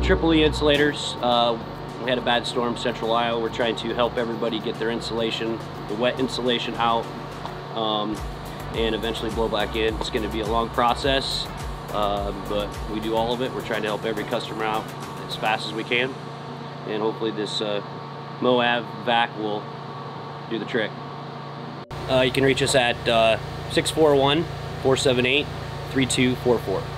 Triple E Insulators. We had a bad storm in Central Iowa. We're trying to help everybody get their insulation, the wet insulation out, and eventually blow back in. It's going to be a long process, but we do all of it. We're trying to help every customer out as fast as we can, and hopefully this Moab vac will do the trick. You can reach us at 641-478-3244.